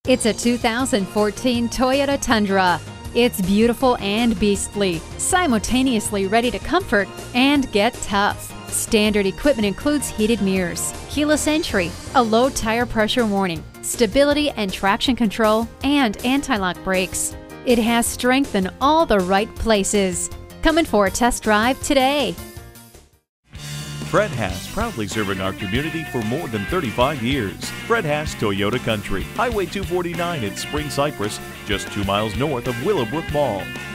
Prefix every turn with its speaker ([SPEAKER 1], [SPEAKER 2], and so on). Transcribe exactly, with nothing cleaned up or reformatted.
[SPEAKER 1] It's a two thousand fourteen Toyota Tundra. It's beautiful and beastly, simultaneously ready to comfort and get tough. Standard equipment includes heated mirrors, keyless entry, a low tire pressure warning, stability and traction control, and anti-lock brakes. It has strength in all the right places. Come in for a test drive today.
[SPEAKER 2] Fred Haas, proudly serving our community for more than thirty-five years. Fred Haas Toyota Country, Highway two forty-nine at Spring Cypress, just two miles north of Willowbrook Mall.